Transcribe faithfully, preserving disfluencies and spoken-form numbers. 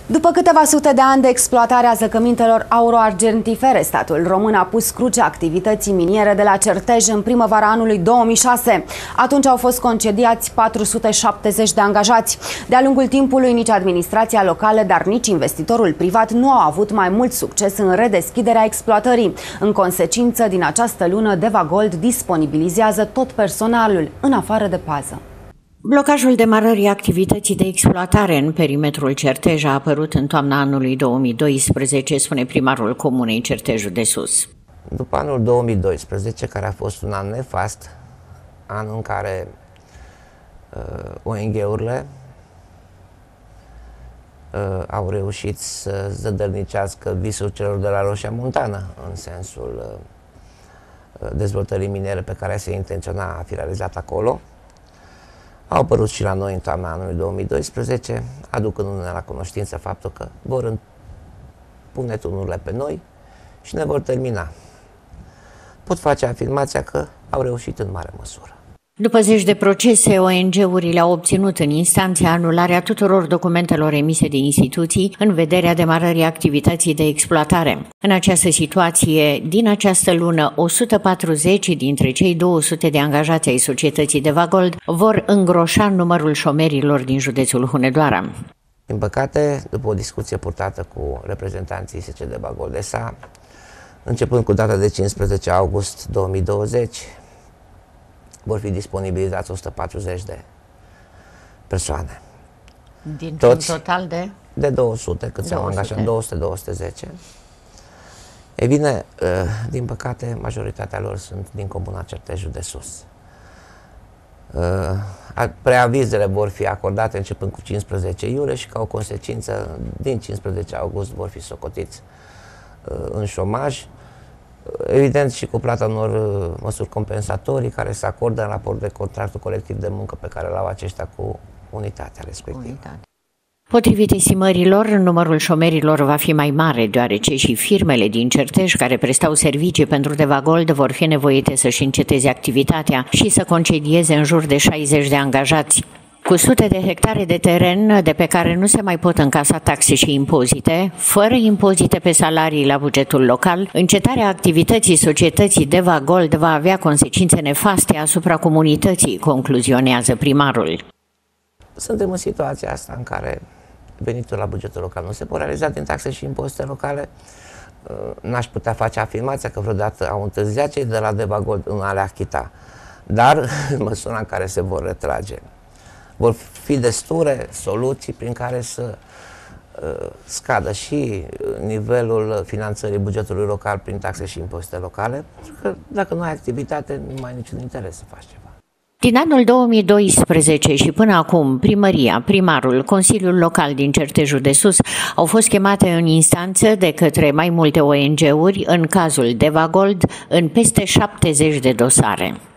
După câteva sute de ani de exploatare a zăcămintelor auro-argentifere, statul român a pus cruce activității miniere de la Certej în primăvara anului două mii șase. Atunci au fost concediați patru sute șaptezeci de angajați. De-a lungul timpului, nici administrația locală, dar nici investitorul privat nu au avut mai mult succes în redeschiderea exploatării. În consecință, din această lună, Devagold disponibilizează tot personalul, în afară de pază. Blocajul demarării activității de exploatare în perimetrul Certej a apărut în toamna anului două mii doisprezece, spune primarul comunei Certejul de Sus. După anul două mii doisprezece, care a fost un an nefast, an în care uh, O N G-urile uh, au reușit să zădărnicească visul celor de la Roșia Montană, în sensul uh, dezvoltării miniere pe care se intenționa a fi realizat acolo, au apărut și la noi în toamna anului două mii doisprezece, aducându-ne la cunoștință faptul că vor pune tunurile pe noi și ne vor termina. Pot face afirmația că au reușit în mare măsură. După zeci de procese, O N G-urile au obținut în instanțe anularea tuturor documentelor emise de instituții în vederea demarării activității de exploatare. În această situație, din această lună, o sută patruzeci dintre cei două sute de angajați ai societății Devagold vor îngroșa numărul șomerilor din județul Hunedoara. Din păcate, după o discuție purtată cu reprezentanții S C Devagold S A, începând cu data de cincisprezece august două mii douăzeci, vor fi disponibilizați o sută patruzeci de persoane. Dintr-un total de? De două sute, cât se-au angajat, două sute două sute zece. E bine, din păcate, majoritatea lor sunt din comuna Certejul de Sus. Preavizele vor fi acordate începând cu cincisprezece iulie și ca o consecință, din cincisprezece august vor fi socotiți în șomaj. Evident și cu plata unor măsuri compensatorii care se acordă în raport de contractul colectiv de muncă pe care l-au aceștia cu unitatea respectivă. Unitate. Potrivit estimărilor, numărul șomerilor va fi mai mare, deoarece și firmele din Certej care prestau servicii pentru Devagold vor fi nevoite să-și înceteze activitatea și să concedieze în jur de șaizeci de angajați. Cu sute de hectare de teren de pe care nu se mai pot încasa taxe și impozite, fără impozite pe salarii la bugetul local, încetarea activității societății Devagold va avea consecințe nefaste asupra comunității, concluzionează primarul. Suntem în situația asta în care venitul la bugetul local nu se pot realiza din taxe și impozite locale. N-aș putea face afirmația că vreodată au întârziat cei de la Devagold în a le achita, dar în măsura în care se vor retrage, vor fi destule soluții prin care să uh, scadă și nivelul finanțării bugetului local prin taxe și impozite locale, pentru că dacă nu ai activitate, nu mai ai niciun interes să faci ceva. Din anul două mii doisprezece și până acum, primăria, primarul, Consiliul Local din Certejul de Sus au fost chemate în instanță de către mai multe O N G-uri în cazul Devagold în peste șaptezeci de dosare.